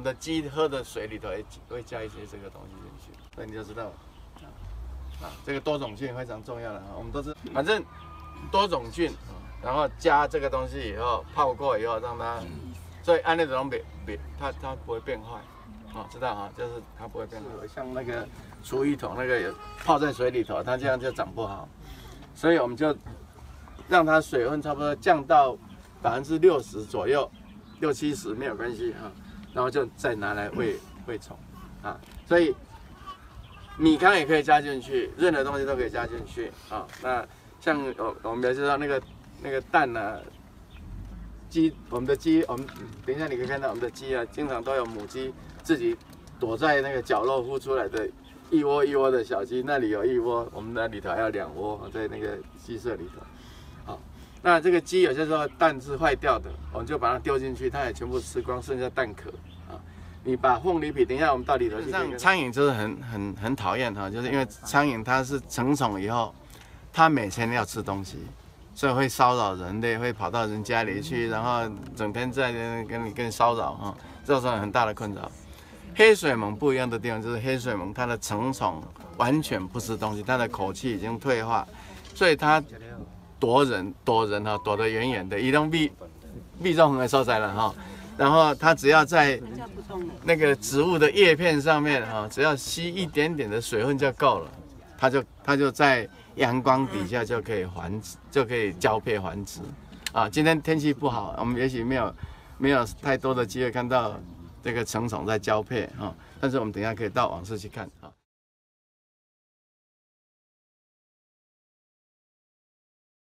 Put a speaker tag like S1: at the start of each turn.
S1: 们的鸡喝的水里头也会加一些这个东西进去，所以你就知道，这个多种菌非常重要的啊。我们都是反正多种菌，然后加这个东西以后泡过以后让它，所以按那种它不会变坏。知道哈，就是它不会变坏。像那个厨余桶那个有泡在水里头，它这样就长不好，所以我们就让它水温差不多降到60%左右，60、70没有关系哈，然后就再拿来喂虫啊。所以米糠也可以加进去，任何东西都可以加进去啊。那像我们比如说那个蛋啊。我们的鸡，我们等一下你可以看到我们的鸡啊，经常都有母鸡自己躲在那个角落孵出来的一窝一窝的小鸡，那里有一窝，我们那里头还有2窝在那个鸡舍里头。好，那这个鸡有些时候蛋是坏掉的，我们就把它丢进去，它也全部吃光，剩下蛋壳啊。你把凤梨皮，等一下我们到里头去看。苍蝇就是很讨厌哈，就是因为苍蝇它是成虫以后，它每天要吃东西。所以会骚扰人类，会跑到人家里去，然后整天在跟你骚扰啊，造成很大的困扰。黑水虻不一样的地方就是黑水虻它的成虫完全不吃东西，它的口气已经退化，所以它躲人哈，躲得远远的，移动避众的所在了哈。然后它只要在那个植物的叶片上面哈，只要吸一点点的水分就够了，它就在阳光底下就可以繁殖，就可以交配繁殖。啊，今天天气不好，我们也许没有太多的机会看到这个成虫在交配啊，但是我们等一下可以到网室去看啊。